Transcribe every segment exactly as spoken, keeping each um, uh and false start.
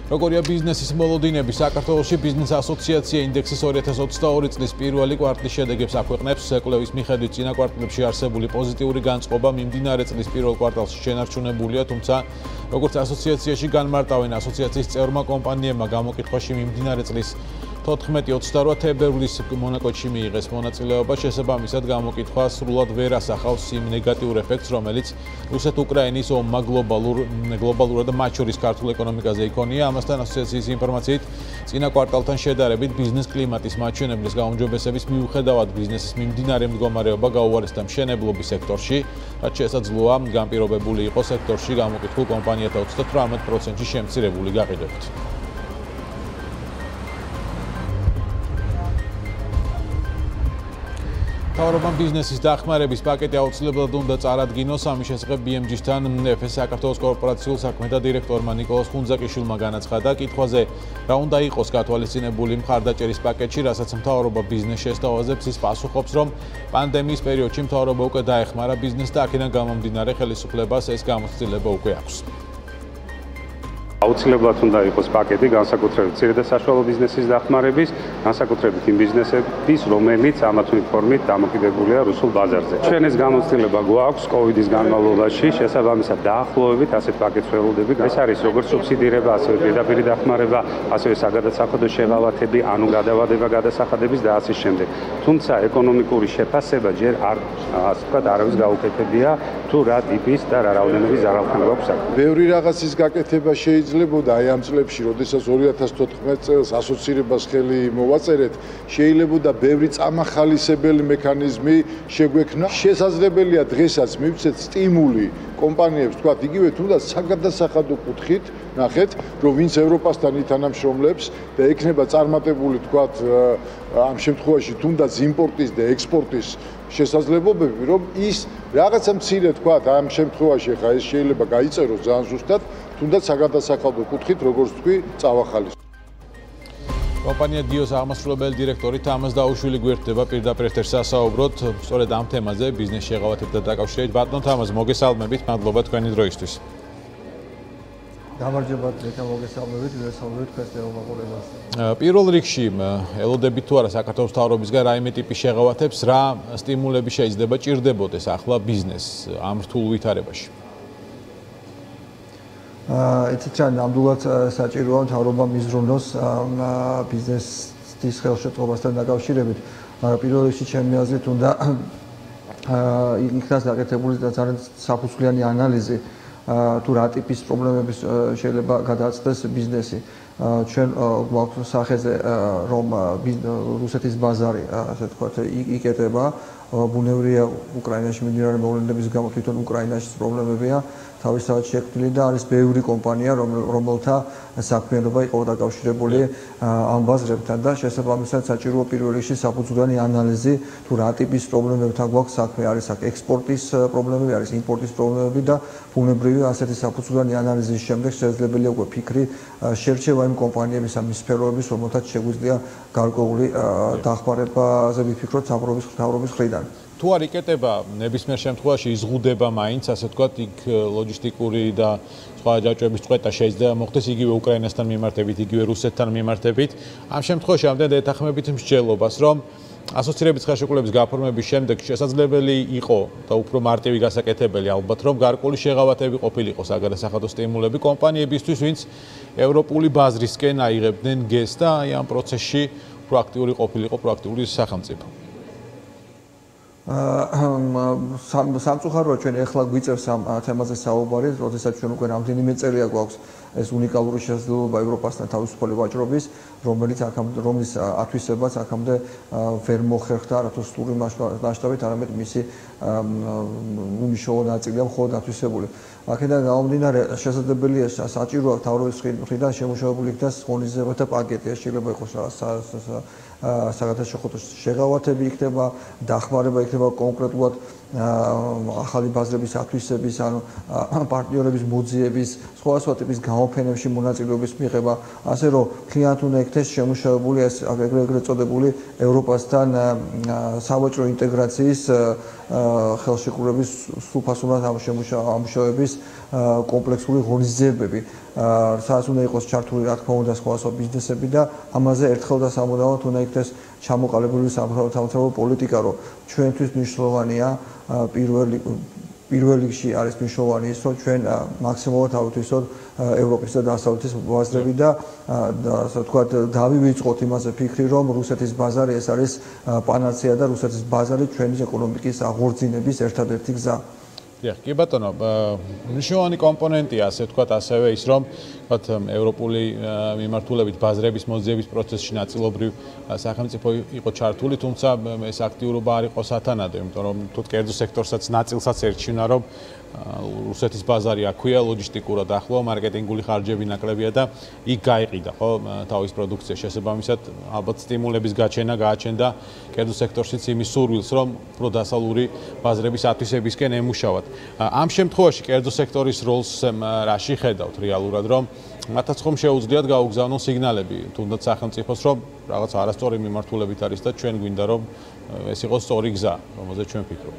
Როგორია ბიზნესის მოლოდინები საქართველოში ბიზნეს ასოციაცია ინდექსის ორი ათას ოცდაორი წლის პირველი კვარტლის შედეგებს აქვეყნებს. კვლევის მიხედვით წინა კვარტლებში არსებული პოზიტიური განწყობა მიმდინარე წლის პირველ კვარტალში შენარჩუნებულია, თუმცა როგორც ასოციაციაში განმარტავენ ასოციაციის წევრმა კომპანიებმა გამოკითხვაში მიმდინარე წლის თოთხმეტი ოცდარვა თებერვლის მონაკოჩში მიიღეს მონაწილეობა, შესაბამისად გამოკითხვა სრულად ვერ ასახავს იმ ნეგატიურ ეფექტს, რომელიც რუსეთ-უკრაინის ომმა გლობალურ გლობალურად მათ შორის ქართულ ეკონომიკაზე იქონია. ამასთან ასოციაციის ინფორმაციით წინა კვარტალთან შედარებით ბიზნეს კლიმატის მაჩვენებლის გაუმჯობესების მიუხედავად ბიზნესის მიმდინარე მდგომარეობა გაუარესდა მშენებლობის სექტორში, რაც შესაძლოა განპირობებული იყოს სექტორში გამოკითხულ კომპანიათა ოცდათვრამეტ პროცენტში შემცირებული გაყიდვებით. მთავრობამ ბიზნესის დახმარების პაკეტი აუცილებლად უნდა წარადგინოს. ამის შესახებ ბი ემ ჯი-სთან ეფ ეს საქართველოს კორპორაციულ საქმეთა დირექტორმა ნიკოლოზ ხუნძაკიშვილმა განაცხადა. კითხვაზე რა უნდა იყოს გათვალისწინებული მხარდაჭერის პაკეტში, რასაც მთავრობა ბიზნეს შესთავაზებს, ის პასუხობს, რომ პანდემიის პერიოდში მთავრობა უკვე დაეხმარა ბიზნესს და აქედან გამომდინარე ხელისუფლებას ეს გამოცდილება უკვე აქვს. აუცილებლად უნდა იყოს პაკეტი განსაკუთრებით მცირე და საშუალო ბიზნესის დახმარების, განსაკუთრებით იმ ბიზნესების, რომელიც ამა თუ იმ ფორმით დამოკიდებულია რუსულ ბაზარზე. ჩვენ ეს გამოცდილება გვაქვს კოვიდის განმავლობაში, შესაბამისად დაახლოებით ასეთ პაკეტს ველოდებით. ეს არის როგორც სუბსიდირება, ასევე პირდაპირი დახმარება, ასევე საგადასახადო შეღავათები, ანუ გადავადება გადასახადების და ასე შემდეგ. თუმცა ეკონომიკური შეფასება ჯერ არ ასე ვთქვათ, არავის გაუკეთებია თუ რა ტიპის და რა რაოდენობის ზარალთან გვაქვს საქმე. ბევრი რაღაცის გაკეთება შეიძლებოდა აი ამ წლებში, როდესაც ორი ათას თოთხმეტ წელს ასოცირებას ხელი მოვაწერეთ, შეიძლებოდა ბევრი წამახალისებელი მექანიზმი შეგვექნა. შესაძლებელია დღესაც მივცეთ სტიმული კომპანიებს, თქვათ, იგივე თუნდაც საგადასახადო კუთხით, ნახეთ, რომ ვინც ევროპასთან ითანამშრომლებს და ექნება წარმატებული, თქვათ, ამ შემთხვევაში თუნდაც იმპორტის და ექსპორტის შესაძლებლობები, რომ ის რაღაცა მცირე, თქვათ, ამ შემთხვევაში ხა ეს შეიძლება გაიწეროს ძალიან ზუსტად, თუნდაც საგადასახადო კუთხით, როგორც თქვი, წავახალისო. კომპანია დიოს აღმასრულებელი დირექტორი თამაზ დაუშვილი გვერდდება პირდაპირ ეთერს სასაუბროთ სწორედ ამ თემაზე, ბიზნეს შეღავათებთან დაკავშირებით. ბატონ თამაზ, მოგესალმებით, მადლობა თქვენი დროისთვის. გამარჯობა, დღეს მოგესალმებით, ვესალმებით თქვენს ტელემოყოლებას. პირველ რიგში ელოდებით თუ არა საქართველოს მთავრობისგან რაიმე ტიპის შეღავათებს, რა სტიმულები შეიძლება ჭირდებოდეს ახლა ბიზნესს ამ რთულ ვითარებაში? იცით რა, ნამდვილად საჭიროა მთავრობამ იზრუნოს ბიზნესის ხელშეწყობასთან დაკავშირებით, მაგრამ პირველ რიგში ჩემი აზრით უნდა იქნას გაკეთებული ძალიან საფუძვლიანი ანალიზი თუ რა ტიპის პრობლემების შეიძლება გადააწყდეს ბიზნესი. ჩვენ გვაქვს სახეზე რომ რუსეთის ბაზარი, ასე ვთქვათ, იკეტება, ბუნებრივია უკრაინაში მიმდინარე მოვლენების გამო თვითონ უკრაინაში პრობლემებია თავისთავად შექმნილი და არის ბევრი კომპანია, რომელთა საქმიანობა იყო დაკავშირებული ამ ბაზრებთან და შესაბამისად საჭიროა პირველ რიგში საფუძვლიანი ანალიზი თუ რა ტიპის პრობლემებთან გვაქვს საქმე, არის აქ ექსპორტის პრობლემები, არის იმპორტის პრობლემები და ბუნებრივია ასეთი საფუძვლიანი ანალიზის შემდეგ შესაძლებელია უკვე ფიქრი შერჩევა იმ კომპანიების ამ სფეროების, რომელთაც შეგვიძლია გარკვეული დახმარებაზე ვიფიქროთ სამთავრობის მთავრობის მხრიდან. თუ არ იკეტება, ნებისმიერ შემთხვევაში იზღუდება მაინც, ასე ვთქვათ, იქ ლოჯისტიკური და სხვა ჯაჭვების წყვეტა შეიძლება მოხდეს იგივე უკრაინასთან მიმართებით, იგივე რუსეთთან მიმართებით. ამ შემთხვევაში ამდენ ეთანხმებით მსჯელობას, რომ ასოცირების ხელშეკრულების გაფორმების შემდეგ შესაძლებელი იყო და უფრო მარტივი გასაკეთებელი ალბათ, რომ გარკვეული შეღავათები ყოფილიყო საგადასახადო სტიმულები კომპანიებისთვის, ვინც ევროპული ბაზრისკენ აიღებდნენ გეზს და აი ამ პროცესში პროაქტიული ყოფილიყო პროაქტიული სახელმწიფო. სამწუხაროა ჩვენ ეხლა გვიწევს ამ თემაზე საუბარი, როდესაც ჩვენ უკვე რამდენიმე წელია გვაქვს ეს უნიკალური შესაძლებლობა ევროპასთან თავისუფალი ვაჭრობის, რომელიც აქამდე რომლის ათვისებაც აქამდე ვერ მოხერხდა არათუ სრული მასშტაბით, არამედ მისი უმნიშვნელო ნაწილია მხოლოდ ათვისებული. აქედან გამომდინარე შესაძლებელია საჭიროა მთავრობის მხრიდან შემუშავებული იქნას ღონისძიებათა პაკეტი, ეს შეიძლება იყოს საგადასახადო შეღავათები იქნება, დახმარება იქნება კონკრეტულად ახალი ბაზრების ათვისების, ანუ პარტნიორების მოძიების, სხვა სხვა ტიპის გამოფენებში მონაწილეობის მიღება, ასე რომ ქლიენტ უნდა იქნეს შემუშავებული ეს ეგრეთ წოდებული ევროპასთან სავაჭრო ინტეგრაციის ხელშეკრულების სრულფასოვნად ამუშავების კომპლექსური ღონისძიებები. სადაც უნდა იყოს ჩართული რა თქმა უნდა სხვადასხვა ბიზნესები და ამაზე ერთხელ და სამუდამოდ უნდა იქნეს ჩამოყალიბებული სამთავრობო პოლიტიკა, რომ ჩვენთვის მნიშვნელოვანია პირველი პირველ რიგში არის მნიშვნელოვანი ის, რომ ჩვენ მაქსიმალურად ავთვისოთ ევროპის და დასავლეთის ბაზრები და ასე ვთქვათ, დავივიწყოთ იმაზე ფიქრი, რომ რუსეთის ბაზარი ეს არის პანაცეა და რუსეთის ბაზარი ჩვენი ეკონომიკის აღორძინების ერთადერთი გზა. დიახ, კი ბატონო, მნიშვნელოვანი კომპონენტია, ასე ვთქვათ, ასევე ის, რომ ვთქვათ, ევროპული მიმართულებით ბაზრების მოძიების პროცესში ნაწილობრივ სახელმწიფო იყო ჩართული, თუმცა ეს აქტიურობა არ იყო სათანადო, იმიტომ რომ თუ კერძო სექტორსაც ნაწილსაც ერჩივნა, რომ რუსეთის ბაზარი აქვეა, ლოჯისტიკურად ახლოა, მარკეტინგული ხარჯები ნაკლებია და იქ გაიყიდა, ხო, თავის პროდუქცია შესაბამისად, ალბათ სტიმულების გაჩენა გააჩენდა კერძო სექტორშიც იმის სურვილს, რომ უფრო დასავლური ბაზრების ათვისებისკენ ემუშავათ. ამ შემთხვევაში კერძო სექტორის როლს რაში ხედავთ რეალურად, რომ მათაც ხომ შეუძლიათ გაუგზავნონ სიგნალები, თუნდაც სახელმწიფოს, რომ რაღაც არასწორი მიმართულებით არის და ჩვენ გვინდა, რომ ეს იყოს სწორი გზა, რომელზეც ჩვენ ვფიქრობთ.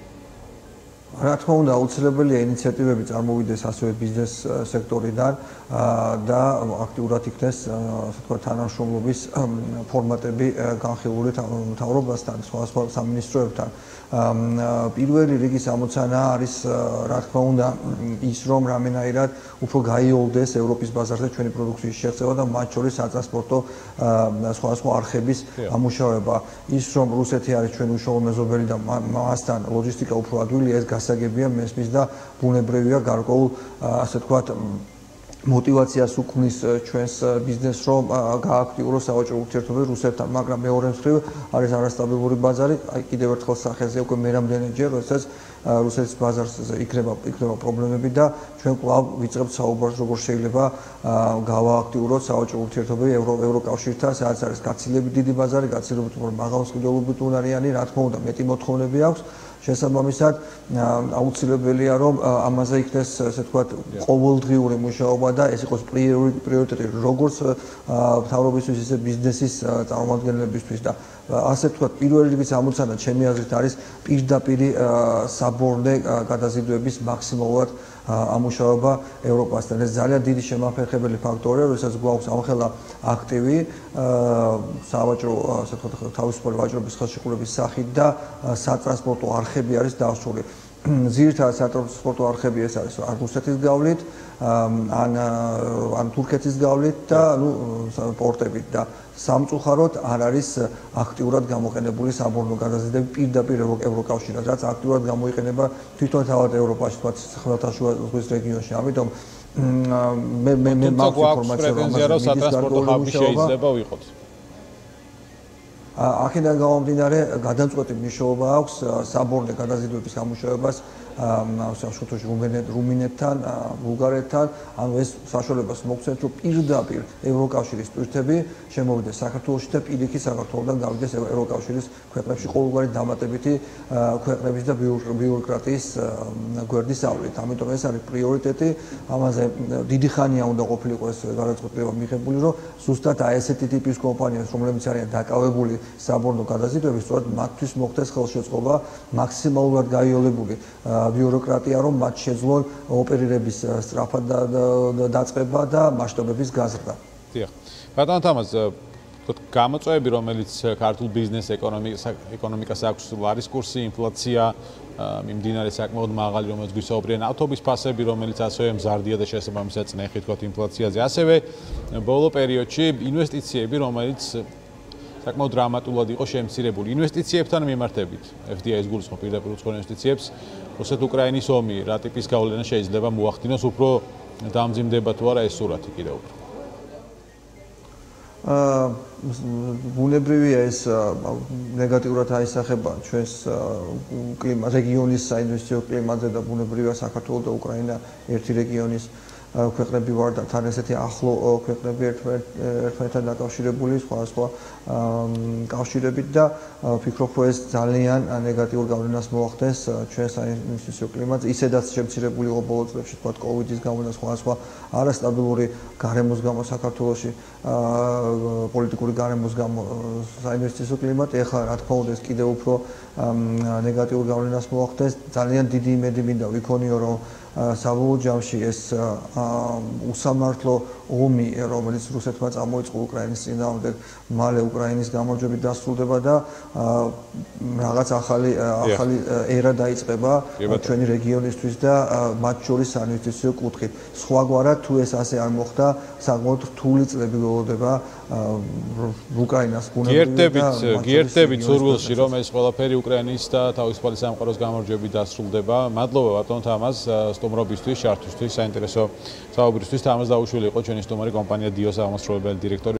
რა თქმა უნდა, აუცილებელია ინიციატივები წარმოვიდეს ასევე ბიზნეს სექტორიდან და აქტიურად იქნეს, ასე ვთქვათ, თანამშრომლობის ფორმატები განხილული მთავრობასთან, სხვა სამინისტროებთან. პირველი რიგის ამოცანა არის, რა თქმა უნდა, ის, რომ რამენაირად უფრო გაიოლდეს ევროპის ბაზარზე ჩვენი პროდუქციის შეღწევა და მათ შორის სატრანსპორტო სხვადასხვა არხების ამუშავება. ის, რომ რუსეთი არის ჩვენი უშუალო მეზობელი და მასთან ლოჯისტიკა უფრო ადვილია, ეს გასაგებია, მესმის და ბუნებრივია გარკვეულ, ასე ვთქვათ, мотивациას უქმნის ჩვენს ბიზნესს, რომ გააქტიუროს სავაჭრო ურთიერთობები რუსეთთან, მაგრამ მეორე მხრივ არის არასტაბილური ბაზარი, აი კიდევ ერთხელ სახეზე უკვე მე რამდენჯერ, როდესაც რუსეთის ბაზარზე იქნება იქნება პრობლემები და ჩვენ კვლავ ვიწყებთ საუბარს, როგორ შეიძლება გავააქტიუროთ სავაჭრო ურთიერთობები ევროკავშირთან, სადაც არის გაცილებით დიდი ბაზარი, გაცილებით უფრო მაღალ მსყიდველობით უნარიანი, რა თქმა უნდა, მეტი მოთხოვნები აქვს. შესაბამისად, აუცილებელია, რომ ამაზე იქნეს, ასე ვთქვათ, ყოველდღიური მუშაობა და ეს იყოს პრიორიტეტი როგორც მთავრობისთვის, ისე ბიზნესის წარმომადგენლებისთვის და ასე ვთქვათ, პირველი რიგის ამოცანა ჩემი აზრით არის პირდაპირ საბორნე გადაზიდვების მაქსიმალურად ამუშავება ევროპასთან. ეს ძალიან დიდი შემაფერხებელი ფაქტორია, როდესაც გვაქვს ამხელა აქტივი სავაჭრო, ასე ვთქვათ, თავისუფალი ვაჭრობის ხელშეკრულების სახით და სატრანსპორტო არხები არის დასრულებული. ძირითადად სატრანსპორტო არხები ეს არის ან რუსეთის გავლით, ან ან თურქეთის გავლით და ნუ პორტებით და სამწუხაროდ არ არის აქტიურად გამოყენებული საბორნო გადაზიდვები პირდაპირ ევროკავშირთან, რაც აქტიურად გამოიყენება თვითონ თავად ევროპაში, თქვათ, ხმელთაშუა ზღვის რეგიონში. ამიტომ მე მე მე მაქვს ინფორმაცია, რომ სატრანსპორტო ჰაბი შეიძლება ვიყოთ. აქედან გამომდინარე, გადამწყვეტი მნიშვნელობა აქვს საბორნე გადაზიდვების ამუშავებას სამშობლოში რუმინეთთან, ბულგარეთთან, ანუ ეს საშუალებას მოგცემთ, რომ პირდაპირ ევროკავშირის ტვირთები შემოვიდეს საქართველოში და პირიქით საქართველოდან გავიდეს ევროკავშირის ქვეყნებში ყოველგვარი დამატებითი ქვეყნების და ბიუროკრატიის გვერდის ავლით. ამიტომ ეს არის პრიორიტეტი, ამაზე დიდი ხანია უნდა ყოფილიყო ეს გადაწყვეტილება მიღებული, რომ ზუსტად აი ესეთი ტიპის კომპანიებს, რომლებიც არიან დაკავებული საბორნო გადაზიდვებით, სწორედ მათთვის მოხდეს ხელშეწყობა მაქსიმალურად გაიოლებული ბიუროკრატია, რომ მათ შეძლონ ოპერირების სწრაფად დაწყება და მასშტაბების გაზრდა. დიახ. ბატონო თამაზ, გამოწვევები, რომელიც ქართულ ბიზნეს ეკონომიკას აქვს, ლარის კურსი, ინფლაცია, მიმდინარე საკმაოდ მაღალი, რომელიც გვისაუბრიან, ავტობის ფასები, რომელიც ასევე მზარდია და შესაბამისად წნეხი თქვათ ინფლაციაზე. ასევე ბოლო პერიოდში ინვესტიციები, რომელიც საკმაოდ დრამატულად იყო შემცირებული. ინვესტიციებთან მიმართებით, ეფ დი აი-ის გულისხმობ პირდაპირ უცხო ინვესტიციებს, რუსეთ-უკრაინის ომი, რა ტიპის გავლენა შეიძლება მოახდინოს, უფრო დამძიმდება თუ არა ეს სურათი კიდევ უფრო? აა ბუნებრივია ეს ნეგატიურად აისახება ჩვენს კლიმატ რეგიონის საინვესტიციო კლიმატზე და ბუნებრივია საქართველოს და უკრაინა ერთი რეგიონის ქვეყნები ვარ და თან ესეთი ახლო ქვეყნები ერთმანეთთან დაკავშირებული სხვადასხვა კავშირებით და ვფიქრობ, რომ ეს ძალიან ნეგატიურ გავლენას მოახდენს ჩვენს საინვესტიციო კლიმატზე, ისედაც შემცირებული იყო ბოლო წლებში, თქვათ, კოვიდის გამო და სხვადასხვა არასტაბილური გარემოს გამო საქართველოში, პოლიტიკური გარემოს გამო საინვესტიციო კლიმატი, ეხლა რა თქმა უნდა ეს კიდევ უფრო ნეგატიურ გავლენას მოახდენს. ძალიან დიდი იმედი მინდა ვიქონიო, რომ საბოლოო ჯამში ეს უსამართლო ომი, რომელიც რუსეთმა წამოიწყო უკრაინის წინააღმდეგ, მალე უკრაინის გამარჯვებით დასრულდება და რაღაც ახალი ახალი ერა დაიწყება ჩვენი რეგიონისთვის და მათ შორის საინვესტიციო კუთხით. სხვაგვარად თუ ეს ასე არ მოხდა, საკმაოდ რთული წლები ველოდება უკრაინას ბუნებრივად და გიერთებით სურვილში, რომ ეს ყველაფერი უკრაინის და თავისუფალი სამყაროს გამარჯვებით დასრულდება. მადლობა ბატონ თამაზ სტუმრობისთვის, შართვის, საინტერესო საუბრისთვის. თამაზ დაუშვილი იყო ჩვენი სტუმარი, კომპანია დიოს აღმასრულებელი დირექტორი.